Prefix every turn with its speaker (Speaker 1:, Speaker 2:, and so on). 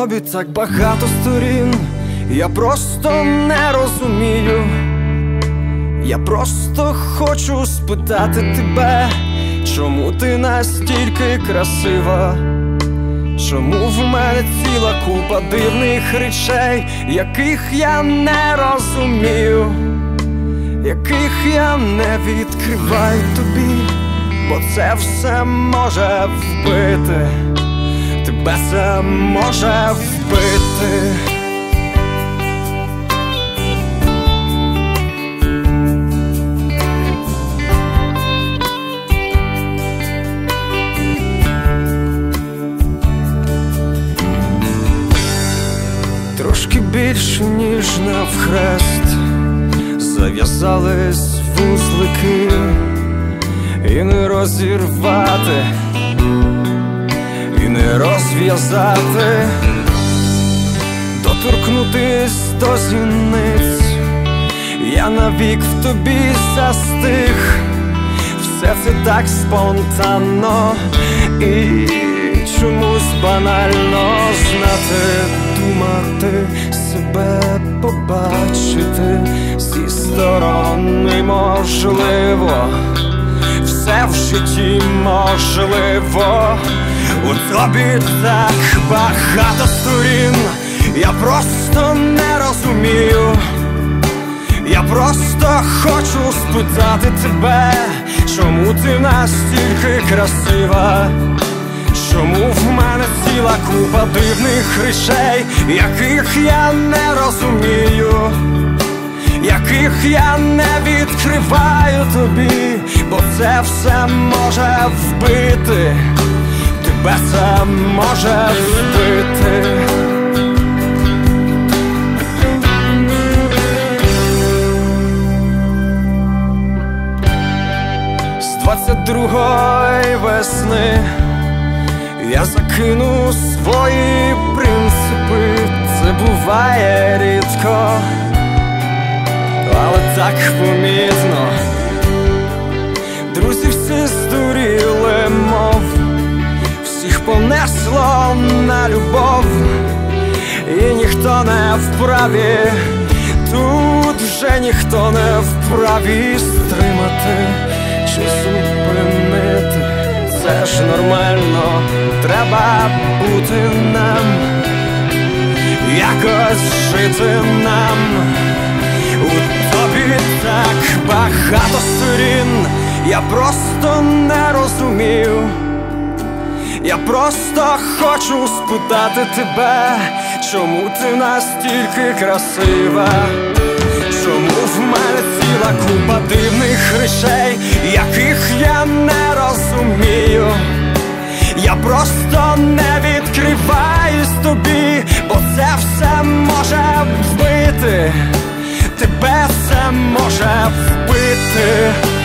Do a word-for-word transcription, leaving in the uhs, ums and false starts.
Speaker 1: тобі так багато сторін, я просто не розумію. Я просто хочу спитати тебе, чому ти настільки красива? Чому в мене ціла купа дивних речей, яких я не розумію, яких я не відкриваю тобі, бо це все може вбити, тебе це може вбити. Трошки більше, ніж навхрест, зав'язались вузлики, і не розірвати, і не розв'язати, доторкнутись до зіниць. Я навік в тобі застиг, все це так спонтанно і чомусь банально. Знати, думати, себе побачити зі сторони можливо, все в житті можливо. У тобі так багато сторін, я просто не розумію. Я просто хочу спитати тебе, чому ти настільки красива? Чому в мене ціла купа дивних речей, яких я не розумію, яких я не відкриваю тобі, бо це все може вбити, тебе це може вбити. З двадцять другої весни я закину свої принципи, це буває рідко, але так помітно. Друзі всі здуріли, мов всіх понесло на любов, і ніхто не вправі, тут вже ніхто не вправі стримати чи зупинити. Це ж нормально, треба бути нам, якось жити нам. У тобі так багато сторін, я просто не розумію. Я просто хочу спитати тебе, чому ти настільки красива? Чому в мене ціла купа дивних речей, яких я не розумію? Я просто не відкриваюсь тобі, бо це все може вбити, тебе це може вбити.